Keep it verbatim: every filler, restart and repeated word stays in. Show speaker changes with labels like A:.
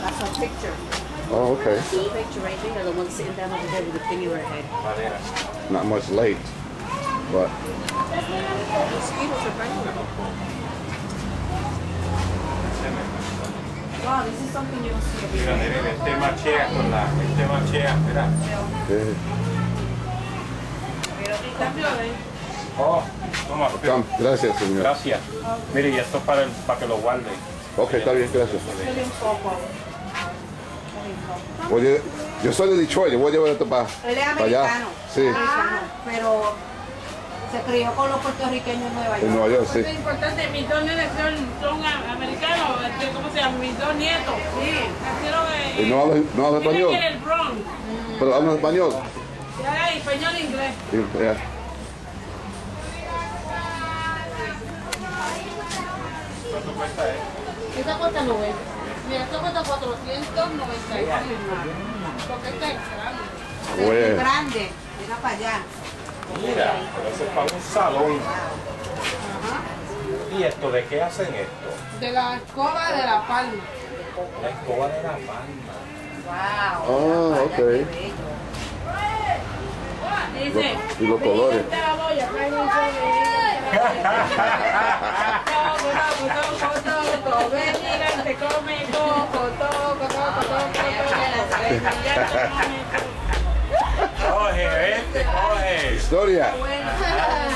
A: That's our picture.
B: Oh, okay.
A: See the picture right there, the one sitting down over there with the thing in her head.
B: Not much late, but.
A: Wow, this is something you don't see every
C: Mira,
A: day.
C: nene, este machea con la, este machea, mira.
B: Yeah.
C: Oh, toma.
B: Come, gracias, señor.
C: Gracias. Mire, y esto es para, el, para que lo guarde.
B: Ok, está bien, gracias.
A: Dale un poco.
B: Oye, yo soy de Detroit, yo voy a llevar esto para,
A: Él es
B: para allá.
A: americano.
B: Sí,
A: Americano, pero se crió con los puertorriqueños en Nueva
B: en
A: York.
B: Nueva York, sí.
D: Es importante, mis dos nenes son, son americanos, este, ¿cómo se llama? Mis dos nietos. Sí. Nacieron en,
B: ¿Y no hablas no habla español?
D: en el Bronx.
B: ¿Pero hablas español?
D: Ya, español e inglés.
B: Sí, ya.
C: ¿Cuánto cuesta esto?
D: Esta cuesta noventa. Mira, esto cuesta cuatrocientos noventa y nueve. Porque este es grande.
A: Es
B: Bueno.
A: grande, mira para allá.
C: Mira, pero eso es para un salón. ¿Y esto de qué hacen esto?
D: De la escoba de la palma.
C: La escoba de la palma.
A: Wow.
B: Ah, ok.
D: Dice,
B: Y los colores.
D: "Ven, esta boya, trae un sobre". Ven, mira, te come coco, toco, toco, toco, toco. Coge, vente, coge.
B: Historia.
D: Bueno.